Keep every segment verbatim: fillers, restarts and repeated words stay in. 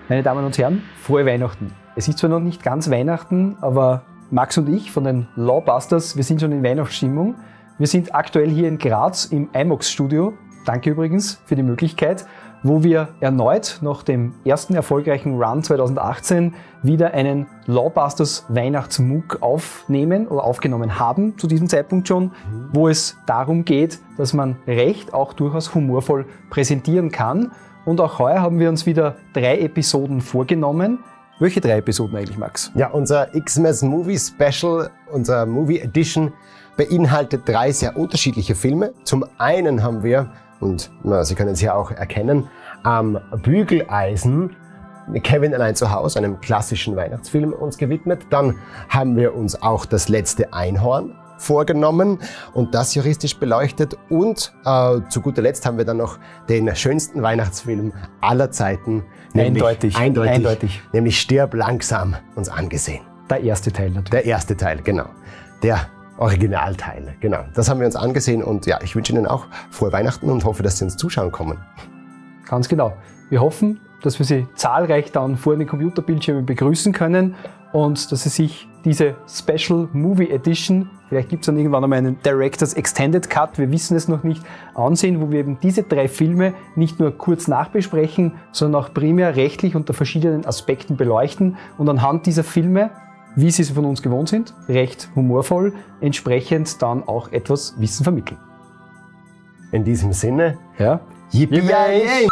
Meine Damen und Herren, frohe Weihnachten. Es ist zwar noch nicht ganz Weihnachten, aber Max und ich von den Lawbusters, wir sind schon in Weihnachtsstimmung. Wir sind aktuell hier in Graz im IMAX-Studio. Danke übrigens für die Möglichkeit, wo wir erneut nach dem ersten erfolgreichen Run zweitausendachtzehn wieder einen Lawbusters Weihnachtsmook aufnehmen oder aufgenommen haben, zu diesem Zeitpunkt schon, wo es darum geht, dass man Recht auch durchaus humorvoll präsentieren kann. Und auch heuer haben wir uns wieder drei Episoden vorgenommen. Welche drei Episoden eigentlich, Max? Ja, unser Xmas Movie Special, unser Movie Edition, beinhaltet drei sehr unterschiedliche Filme. Zum einen haben wir, und na, Sie können es ja auch erkennen, am Bügeleisen Kevin allein zu Hause, einem klassischen Weihnachtsfilm, uns gewidmet. Dann haben wir uns auch Das letzte Einhorn vorgenommen und das juristisch beleuchtet. Und äh, zu guter Letzt haben wir dann noch den schönsten Weihnachtsfilm aller Zeiten, Eindeutig, eindeutig, eindeutig. nämlich Stirb langsam, uns angesehen. Der erste Teil natürlich. Der erste Teil, genau. Der Originalteil, genau. Das haben wir uns angesehen und ja, ich wünsche Ihnen auch frohe Weihnachten und hoffe, dass Sie uns zuschauen kommen. Ganz genau. Wir hoffen, dass wir Sie zahlreich dann vor den Computerbildschirmen begrüßen können und dass Sie sich diese Special Movie Edition, vielleicht gibt es dann irgendwann einmal einen Director's Extended Cut, wir wissen es noch nicht, ansehen, wo wir eben diese drei Filme nicht nur kurz nachbesprechen, sondern auch primär rechtlich unter verschiedenen Aspekten beleuchten und anhand dieser Filme, wie Sie es von uns gewohnt sind, recht humorvoll, entsprechend dann auch etwas Wissen vermitteln. In diesem Sinne, ja. Yippie! Yippie!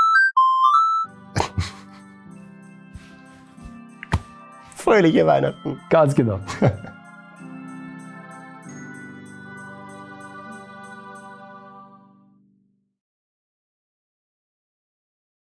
Fröhliche Weihnachten! Ganz genau.